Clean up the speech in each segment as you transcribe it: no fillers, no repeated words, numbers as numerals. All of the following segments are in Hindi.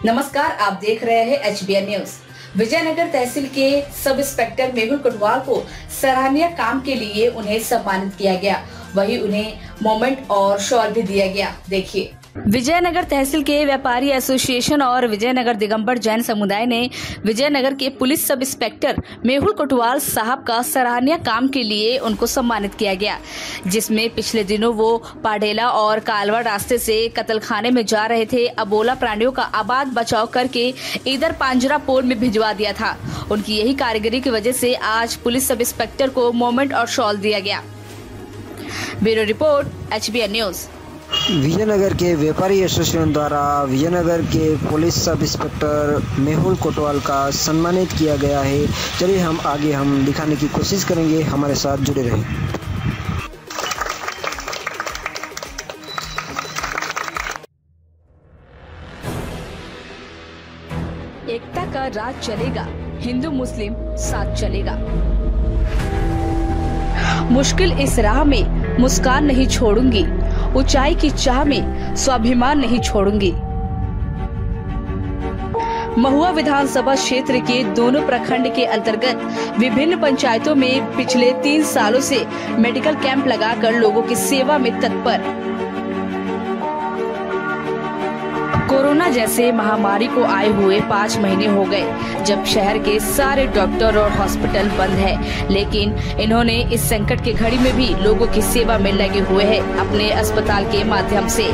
नमस्कार, आप देख रहे हैं HBN न्यूज। विजयनगर तहसील के सब इंस्पेक्टर मेहुल कोटवाल को सराहनीय काम के लिए उन्हें सम्मानित किया गया। वहीं उन्हें मोमेंट और शॉल भी दिया गया। देखिए। विजयनगर तहसील के व्यापारी एसोसिएशन और विजयनगर दिगंबर जैन समुदाय ने विजयनगर के police sub inspector Mehul Kotwal साहब का सराहनीय काम के लिए उनको सम्मानित किया गया, जिसमें पिछले दिनों वो पाडेला और कालवा रास्ते से कत्लखाने में जा रहे थे। अबोला प्राणियों का आबाद बचाव करके इधर पांजरा पोल में भिजवा दिया था। उनकी यही कारीगरी की वजह से आज पुलिस सब इंस्पेक्टर को मोमेंट और शॉल दिया गया। Bureau report, HBN news. Vijayanagar के व्यापारी एसोसिएशन द्वारा विजयनगर के police sub inspector Mehul Kotwal का सम्मानित किया गया है। चलिए हम आगे दिखाने की कोशिश करेंगे, हमारे साथ जुड़े रहें। एकता का राज चलेगा, हिंदू मुस्लिम साथ चलेगा। मुश्किल इस राह में मुस्कान नहीं छोड़ूंगी, ऊंचाई की चाह में स्वाभिमान नहीं छोड़ूंगी। महुआ विधानसभा क्षेत्र के दोनों प्रखंड के अंतर्गत विभिन्न पंचायतों में पिछले 3 सालों से मेडिकल कैंप लगाकर लोगों की सेवा में तत्पर। कोरोना जैसे महामारी को आए हुए 5 महीने हो गए, जब शहर के सारे डॉक्टर और हॉस्पिटल बंद है, लेकिन इन्होंने इस संकट की घड़ी में भी लोगों की सेवा में लगे हुए हैं अपने अस्पताल के माध्यम से।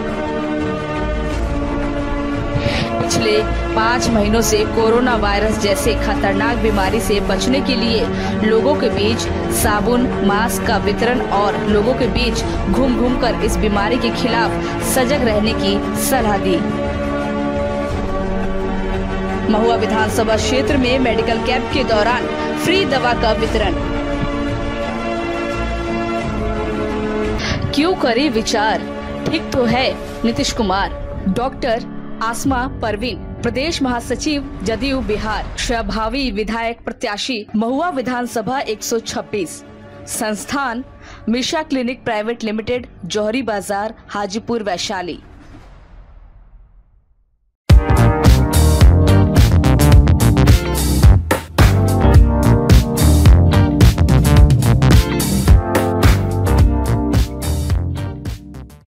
पिछले 5 महीनों से कोरोना वायरस जैसे खतरनाक बीमारी से बचने के लिए लोगों के बीच साबुन, मास्क का वितरण और लोगों के बीच घूम कर इस बीमारी के खिलाफ सजग रहने की सलाह दी। महुआ विधानसभा क्षेत्र में मेडिकल कैंप के दौरान फ्री दवा का वितरण। क्यों करे विचार, ठीक तो है नीतीश कुमार। डॉक्टर आसमा परवीन, प्रदेश महासचिव जदयू बिहार, प्रभावी विधायक प्रत्याशी, महुआ विधानसभा 126। संस्थान Misha clinic private limited, Johari Bazar, Hajipur, Vaishali.